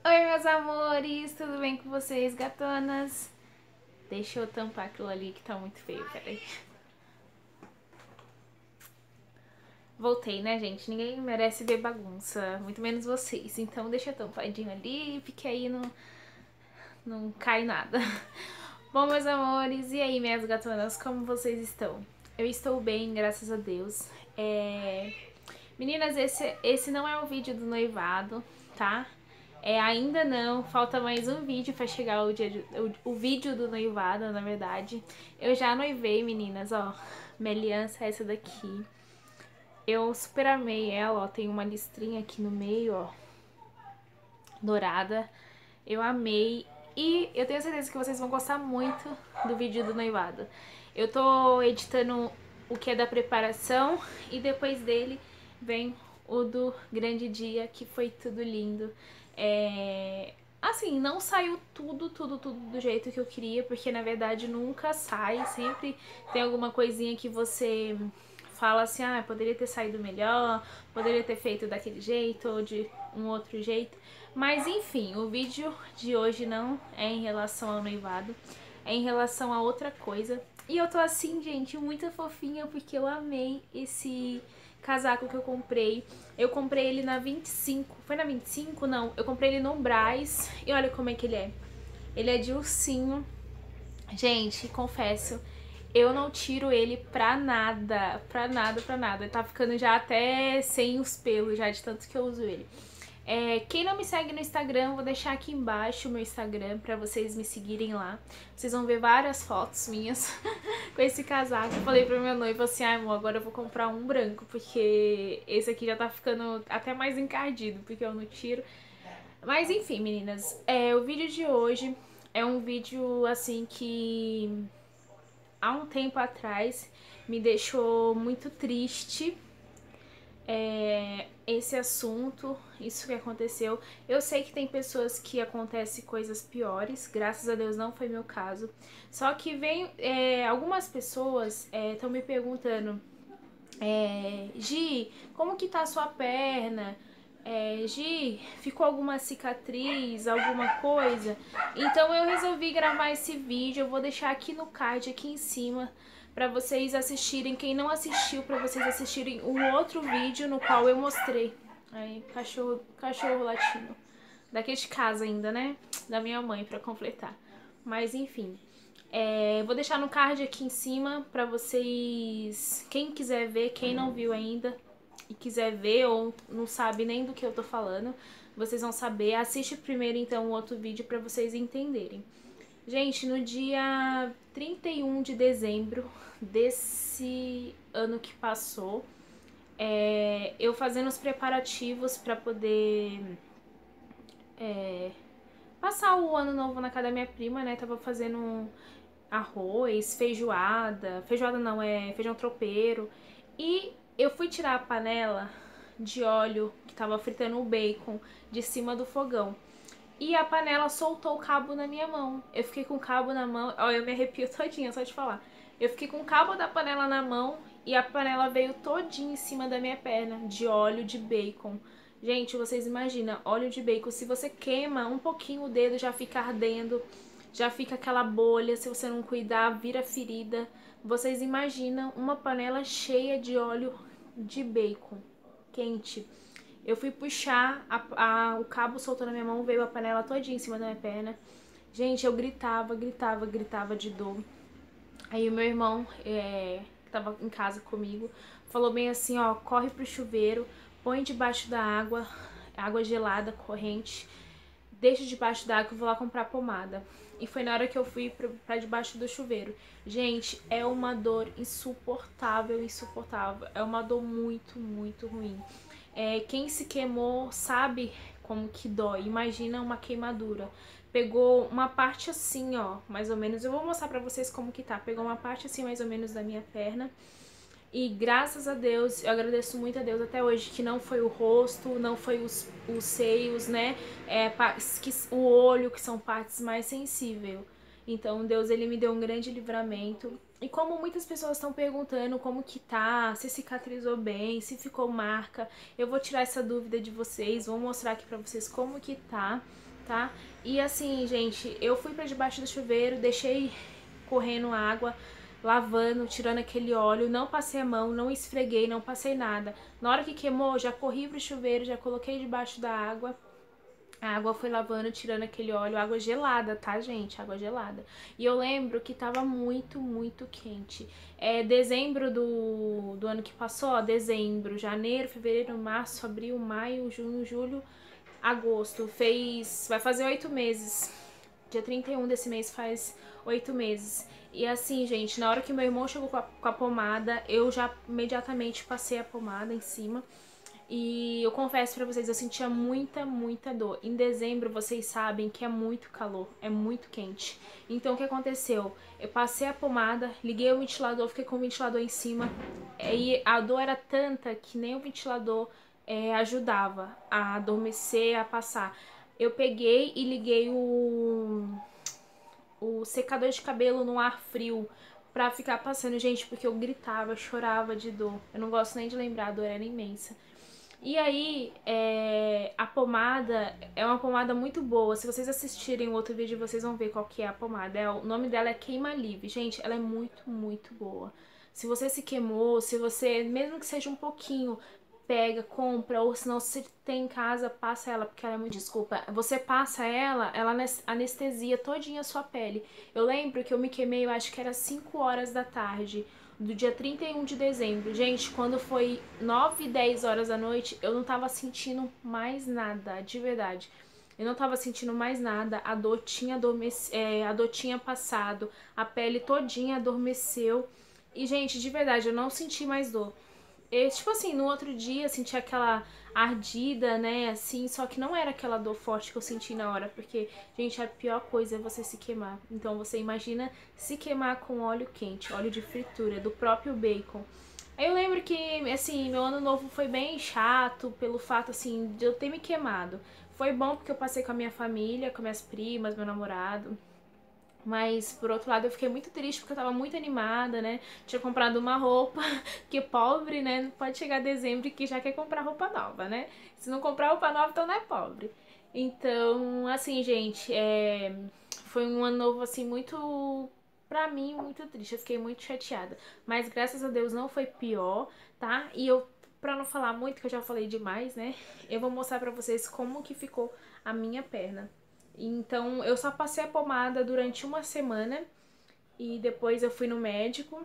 Oi, meus amores, tudo bem com vocês, gatonas? Deixa eu tampar aquilo ali que tá muito feio, peraí. Voltei, né, gente? Ninguém merece ver bagunça, muito menos vocês. Então deixa tampadinho ali, porque aí não cai nada. Bom, meus amores, e aí, minhas gatonas, como vocês estão? Eu estou bem, graças a Deus. Meninas, esse não é o vídeo do noivado, tá? Ainda não, falta mais um vídeo pra chegar o vídeo do noivado, na verdade. Eu já noivei, meninas, ó. Minha aliança é essa daqui. Eu super amei ela, ó. Tem uma listrinha aqui no meio, ó. Dourada. Eu amei. E eu tenho certeza que vocês vão gostar muito do vídeo do noivado. Eu tô editando o que é da preparação e depois dele vem o do grande dia, que foi tudo lindo. Assim, não saiu tudo do jeito que eu queria, porque na verdade nunca sai, sempre tem alguma coisinha que você fala assim, ah, poderia ter saído melhor, poderia ter feito daquele jeito ou de um outro jeito. Mas enfim, o vídeo de hoje não é em relação ao noivado, é em relação a outra coisa. E eu tô assim, gente, muito fofinha, porque eu amei esse casaco que eu comprei. Eu comprei ele na 25. Foi na 25? Não, eu comprei ele no Brás. E olha como é que ele é. Ele é de ursinho. Gente, confesso, eu não tiro ele pra nada. Pra nada, pra nada. Ele tá ficando já até sem os pelos, já de tanto que eu uso ele. Quem não me segue no Instagram, vou deixar aqui embaixo o meu Instagram pra vocês me seguirem lá. Vocês vão ver várias fotos minhas com esse casaco. Eu falei pro meu noivo assim, ai amor, agora eu vou comprar um branco, porque esse aqui já tá ficando até mais encardido, porque eu não tiro. Mas enfim, meninas, o vídeo de hoje é um vídeo assim que há um tempo atrás me deixou muito triste. Esse assunto, isso que aconteceu. Eu sei que tem pessoas que acontecem coisas piores, graças a Deus não foi meu caso. Só que vem, algumas pessoas estão me perguntando, Gi, como que tá a sua perna? Gi, ficou alguma cicatriz, alguma coisa? Então eu resolvi gravar esse vídeo, eu vou deixar aqui no card, aqui em cima, pra vocês assistirem. Quem não assistiu, pra vocês assistirem um outro vídeo no qual eu mostrei. Aí, cachorro latindo. Daqui de casa ainda, né? Da minha mãe, pra completar. Mas enfim. Vou deixar no card aqui em cima pra vocês, quem quiser ver, quem não viu ainda e quiser ver ou não sabe nem do que eu tô falando, vocês vão saber. Assiste primeiro então o outro vídeo pra vocês entenderem. Gente, no dia 31 de dezembro desse ano que passou, eu fazendo os preparativos pra poder passar o ano novo na casa da minha prima, né? Tava fazendo arroz, feijoada. Feijoada não, é feijão tropeiro. E eu fui tirar a panela de óleo que tava fritando o bacon de cima do fogão. E a panela soltou o cabo na minha mão. Eu fiquei com o cabo na mão. Ó, eu me arrepio todinha, só de falar. Eu fiquei com o cabo da panela na mão e a panela veio todinha em cima da minha perna, de óleo de bacon. Gente, vocês imaginam, óleo de bacon, se você queima um pouquinho o dedo, já fica ardendo, já fica aquela bolha, se você não cuidar, vira ferida. Vocês imaginam uma panela cheia de óleo de bacon quente. Eu fui puxar, o cabo soltou na minha mão, veio a panela todinha em cima da minha perna. Gente, eu gritava de dor. Aí o meu irmão, que tava em casa comigo, falou bem assim, ó, corre pro chuveiro, põe debaixo da água, água gelada, corrente, deixa debaixo da água que eu vou lá comprar pomada. E foi na hora que eu fui pra debaixo do chuveiro. Gente, é uma dor insuportável, insuportável. É uma dor muito ruim. Quem se queimou sabe como que dói. Imagina uma queimadura. Pegou uma parte assim, ó, mais ou menos. Eu vou mostrar pra vocês como que tá. Pegou uma parte assim, mais ou menos, da minha perna. E graças a Deus, eu agradeço muito a Deus até hoje, que não foi o rosto, não foi os seios, né? O olho, que são partes mais sensíveis. Então Deus, ele me deu um grande livramento. E como muitas pessoas estão perguntando como que tá, se cicatrizou bem, se ficou marca, eu vou tirar essa dúvida de vocês, vou mostrar aqui pra vocês como que tá, tá? E assim, gente, eu fui pra debaixo do chuveiro, deixei correndo água, lavando, tirando aquele óleo, não passei a mão, não esfreguei, não passei nada. Na hora que queimou, já corri pro chuveiro, já coloquei debaixo da água. A água foi lavando, tirando aquele óleo, água gelada, tá, gente? Água gelada. E eu lembro que tava muito, muito quente. Dezembro do ano que passou, ó, dezembro, janeiro, fevereiro, março, abril, maio, junho, julho, agosto. Vai fazer 8 meses. Dia 31 desse mês faz 8 meses. E assim, gente, na hora que meu irmão chegou com a pomada, eu já imediatamente passei a pomada em cima. E eu confesso pra vocês, eu sentia muita, muita dor. Em dezembro, vocês sabem que é muito calor, é muito quente. Então, o que aconteceu? Eu passei a pomada, liguei o ventilador, fiquei com o ventilador em cima. E a dor era tanta que nem o ventilador ajudava a adormecer, a passar. Eu peguei e liguei o secador de cabelo no ar frio pra ficar passando. Gente, porque eu gritava, chorava de dor. Eu não gosto nem de lembrar, a dor era imensa. E aí, a pomada é uma pomada muito boa. Se vocês assistirem o outro vídeo, vocês vão ver qual que é a pomada. O nome dela é Queima Live. Gente, ela é muito, muito boa. Se você se queimou, se você, mesmo que seja um pouquinho, pega, compra, ou se não, se tem em casa, passa ela, porque ela é muito... Desculpa, você passa ela anestesia todinha a sua pele. Eu lembro que eu me queimei, eu acho que era 5 horas da tarde do dia 31 de dezembro. Gente, quando foi 9, 10 horas da noite, eu não tava sentindo mais nada, de verdade. Eu não tava sentindo mais nada, a dor tinha passado, a pele todinha adormeceu. E, gente, de verdade, eu não senti mais dor. Tipo assim, no outro dia eu senti aquela ardida, né, assim, só que não era aquela dor forte que eu senti na hora, porque, gente, a pior coisa é você se queimar. Então você imagina se queimar com óleo quente, óleo de fritura, do próprio bacon. Aí eu lembro que, assim, meu ano novo foi bem chato pelo fato, assim, de eu ter me queimado. Foi bom porque eu passei com a minha família, com minhas primas, meu namorado. Mas, por outro lado, eu fiquei muito triste porque eu tava muito animada, né? Tinha comprado uma roupa, que pobre, né? Não pode chegar dezembro que já quer comprar roupa nova, né? Se não comprar roupa nova, então não é pobre. Então, assim, gente, foi um ano novo, assim, muito... Pra mim, muito triste. Eu fiquei muito chateada. Mas, graças a Deus, não foi pior, tá? E eu, pra não falar muito, que eu já falei demais, né? Eu vou mostrar pra vocês como que ficou a minha perna. Então, eu só passei a pomada durante uma semana e depois eu fui no médico,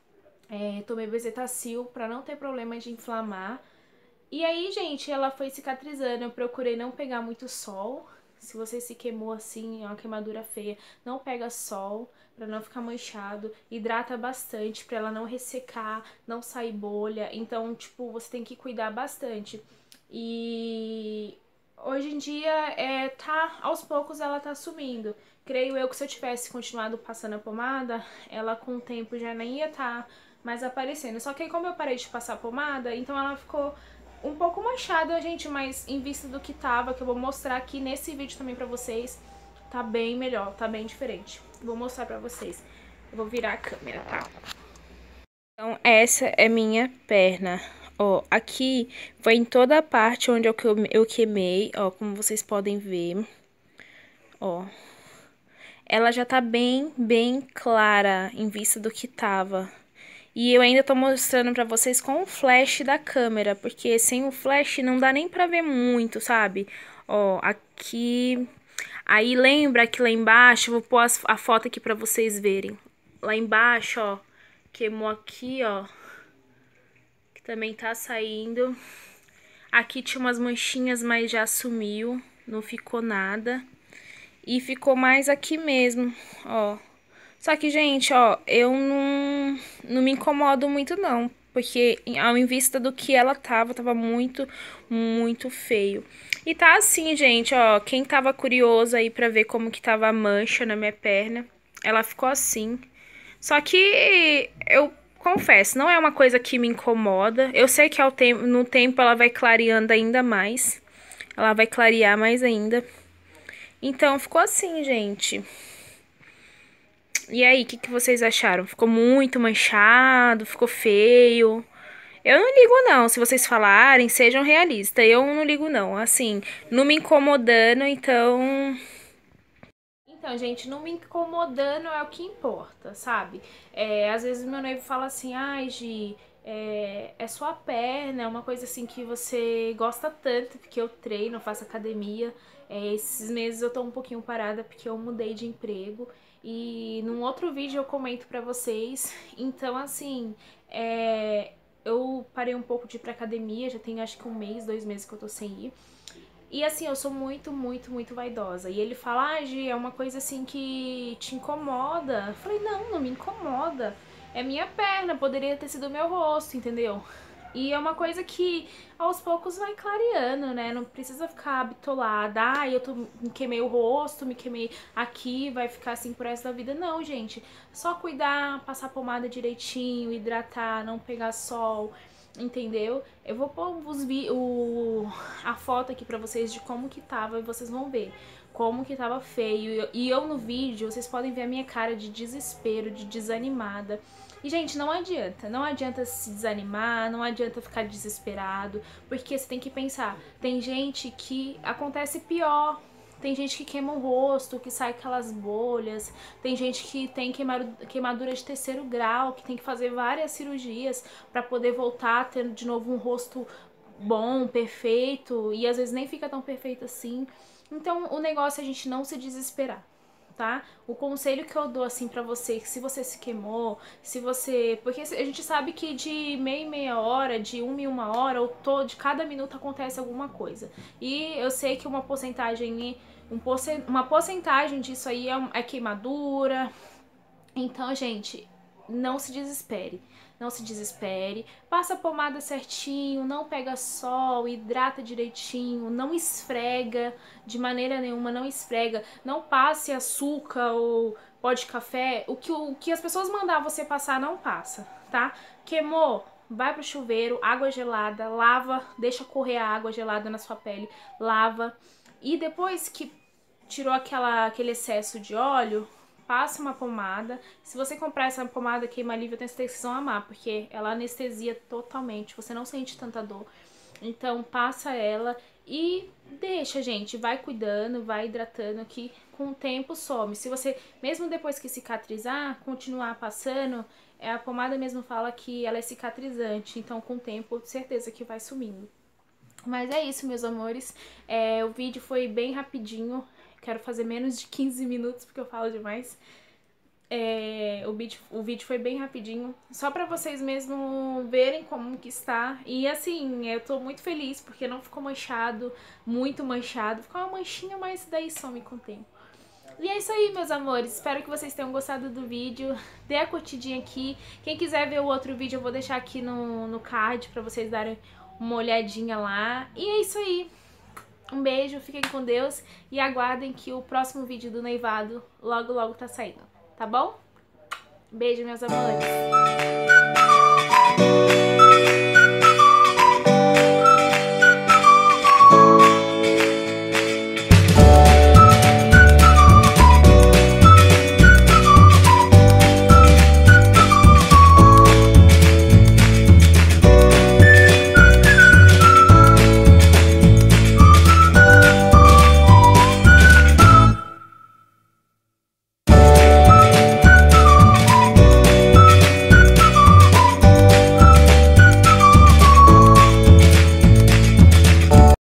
tomei Bezetacil pra não ter problema de inflamar. E aí, gente, ela foi cicatrizando. Eu procurei não pegar muito sol. Se você se queimou assim, é uma queimadura feia, não pega sol pra não ficar manchado. Hidrata bastante pra ela não ressecar, não sair bolha. Então, tipo, você tem que cuidar bastante. E hoje em dia, aos poucos ela tá sumindo. Creio eu que se eu tivesse continuado passando a pomada, ela com o tempo já nem ia estar mais aparecendo. Só que aí, como eu parei de passar a pomada, então ela ficou um pouco manchada, gente, mas em vista do que tava, que eu vou mostrar aqui nesse vídeo também pra vocês, tá bem melhor, tá bem diferente. Vou mostrar pra vocês. Eu vou virar a câmera, tá? Então, essa é minha perna. Ó, aqui foi em toda a parte onde eu queimei, ó, como vocês podem ver. Ó, ela já tá bem, bem clara em vista do que tava. E eu ainda tô mostrando pra vocês com o flash da câmera, porque sem o flash não dá nem pra ver muito, sabe? Ó, aqui... Aí lembra que lá embaixo, eu vou pôr a foto aqui pra vocês verem. Lá embaixo, ó, queimou aqui, ó, que também tá saindo. Aqui tinha umas manchinhas, mas já sumiu, não ficou nada. E ficou mais aqui mesmo, ó. Só que, gente, ó, eu não me incomodo muito, não. Porque, ao em vista do que ela tava muito, muito feio. E tá assim, gente, ó. Quem tava curioso aí pra ver como que tava a mancha na minha perna, ela ficou assim. Só que eu confesso, não é uma coisa que me incomoda. Eu sei que no tempo ela vai clareando ainda mais. Ela vai clarear mais ainda. Então, ficou assim, gente. E aí, o que vocês acharam? Ficou muito manchado? Ficou feio? Eu não ligo não, se vocês falarem, sejam realistas. Eu não ligo não, assim, não me incomodando, então... Então, gente, não me incomodando é o que importa, sabe? Às vezes meu noivo fala assim, ai, Gi, é sua perna, é uma coisa assim que você gosta tanto, porque eu treino, eu faço academia. Esses meses eu tô um pouquinho parada porque eu mudei de emprego. E num outro vídeo eu comento pra vocês. Então, assim, eu parei um pouco de ir pra academia, já tem acho que 1 mês, 2 meses que eu tô sem ir. E assim, eu sou muito, muito, muito vaidosa. E ele fala, ah, Gi, é uma coisa assim que te incomoda. Eu falei, não, não me incomoda. É minha perna, poderia ter sido meu rosto, entendeu? E é uma coisa que aos poucos vai clareando, né? Não precisa ficar bitolada. Ah, me queimei o rosto, me queimei aqui, vai ficar assim pro resto da vida. Não, gente. Só cuidar, passar pomada direitinho, hidratar, não pegar sol, entendeu? Eu vou pôr a foto aqui pra vocês de como que tava e vocês vão ver como que tava feio. E eu no vídeo, vocês podem ver a minha cara de desespero, de desanimada. E, gente, não adianta se desanimar, não adianta ficar desesperado, porque você tem que pensar, tem gente que acontece pior, tem gente que queima o rosto, que sai aquelas bolhas, tem gente que tem queimadura de 3º grau, que tem que fazer várias cirurgias para poder voltar tendo de novo um rosto bom, perfeito, e às vezes nem fica tão perfeito assim. Então, o negócio é a gente não se desesperar, tá? O conselho que eu dou assim pra você, que se você se queimou, se você... Porque a gente sabe que de meia em meia hora, de 1 em 1 hora, de cada minuto acontece alguma coisa. E eu sei que uma porcentagem disso aí é queimadura. Então, gente, não se desespere. Não se desespere, passa a pomada certinho, não pega sol, hidrata direitinho, não esfrega de maneira nenhuma, não esfrega, não passe açúcar ou pó de café, o que as pessoas mandar você passar não passa, tá? Queimou, vai pro chuveiro, água gelada, lava, deixa correr a água gelada na sua pele, lava, e depois que tirou aquele excesso de óleo, passa uma pomada. Se você comprar essa pomada queima livre, eu tenho certeza que vocês vão amar, porque ela anestesia totalmente, você não sente tanta dor. Então passa ela e deixa, gente, vai cuidando, vai hidratando, que com o tempo some. Se você, mesmo depois que cicatrizar, continuar passando, a pomada mesmo fala que ela é cicatrizante, então com o tempo, certeza que vai sumindo. Mas é isso, meus amores, o vídeo foi bem rapidinho, quero fazer menos de 15 minutos porque eu falo demais. O vídeo foi bem rapidinho, só pra vocês mesmo verem como que está. E assim, eu tô muito feliz porque não ficou manchado, muito manchado. Ficou uma manchinha, mas daí some com o tempo. E é isso aí, meus amores. Espero que vocês tenham gostado do vídeo. Dê a curtidinha aqui. Quem quiser ver o outro vídeo, eu vou deixar aqui no card pra vocês darem uma olhadinha lá. E é isso aí. Um beijo, fiquem com Deus e aguardem que o próximo vídeo do noivado logo, logo tá saindo. Tá bom? Beijo, meus amores.